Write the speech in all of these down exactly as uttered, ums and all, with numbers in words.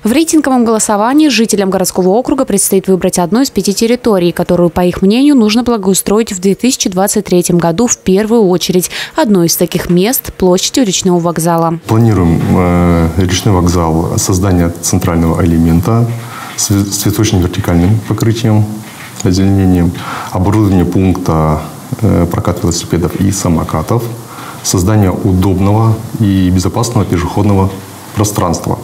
В рейтинговом голосовании жителям городского округа предстоит выбрать одну из пяти территорий, которую, по их мнению, нужно благоустроить в две тысячи двадцать третьем году в первую очередь. Одно из таких мест – площадь у речного вокзала. Планируем э, речной вокзал, создание центрального элемента с цветочно-вертикальным покрытием, озеленением, оборудование пункта э, проката велосипедов и самокатов, создание удобного и безопасного пешеходного пространства.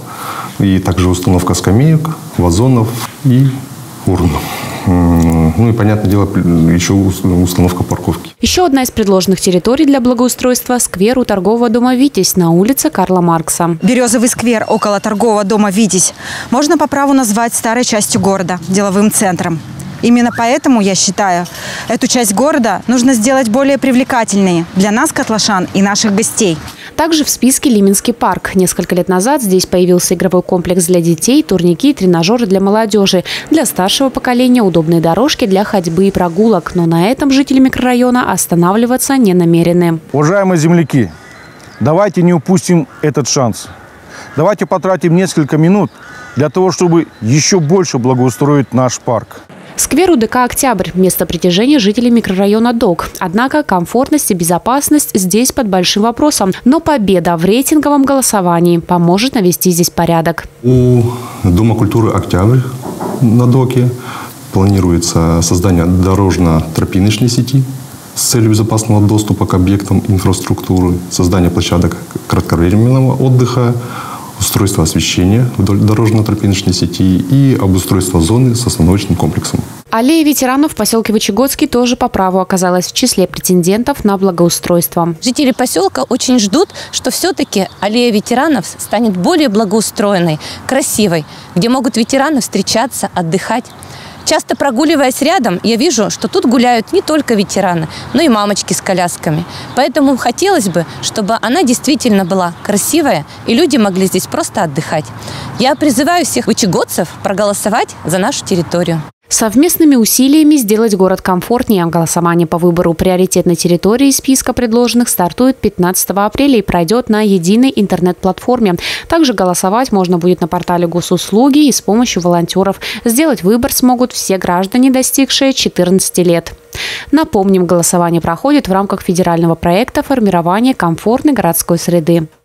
И также установка скамеек, вазонов и урн. Ну и, понятное дело, еще установка парковки. Еще одна из предложенных территорий для благоустройства – сквер у торгового дома «Витязь» на улице Карла Маркса. Березовый сквер около торгового дома «Витязь» можно по праву назвать старой частью города, деловым центром. Именно поэтому, я считаю, эту часть города нужно сделать более привлекательной для нас, котлашан, и наших гостей. Также в списке Лименский парк. Несколько лет назад здесь появился игровой комплекс для детей, турники и тренажеры для молодежи. Для старшего поколения удобные дорожки для ходьбы и прогулок. Но на этом жители микрорайона останавливаться не намерены. Уважаемые земляки, давайте не упустим этот шанс. Давайте потратим несколько минут для того, чтобы еще больше благоустроить наш парк. Сквер УДК «Октябрь» – место притяжения жителей микрорайона ДОК. Однако комфортность и безопасность здесь под большим вопросом. Но победа в рейтинговом голосовании поможет навести здесь порядок. У Дома культуры «Октябрь» на ДОКе планируется создание дорожно-тропиночной сети с целью безопасного доступа к объектам инфраструктуры, создание площадок кратковременного отдыха, устройство освещения вдоль дорожно-тропиночной сети и обустройство зоны с остановочным комплексом. Аллея ветеранов в поселке Вычегодский тоже по праву оказалась в числе претендентов на благоустройство. Жители поселка очень ждут, что все-таки аллея ветеранов станет более благоустроенной, красивой, где могут ветераны встречаться, отдыхать. Часто прогуливаясь рядом, я вижу, что тут гуляют не только ветераны, но и мамочки с колясками. Поэтому хотелось бы, чтобы она действительно была красивая, и люди могли здесь просто отдыхать. Я призываю всех вычегодцев проголосовать за нашу территорию. Совместными усилиями сделать город комфортнее. Голосование по выбору приоритетной территории из списка предложенных стартует пятнадцатого апреля и пройдет на единой интернет-платформе. Также голосовать можно будет на портале госуслуги и с помощью волонтеров. Сделать выбор смогут все граждане, достигшие четырнадцати лет. Напомним, голосование проходит в рамках федерального проекта формирования комфортной городской среды.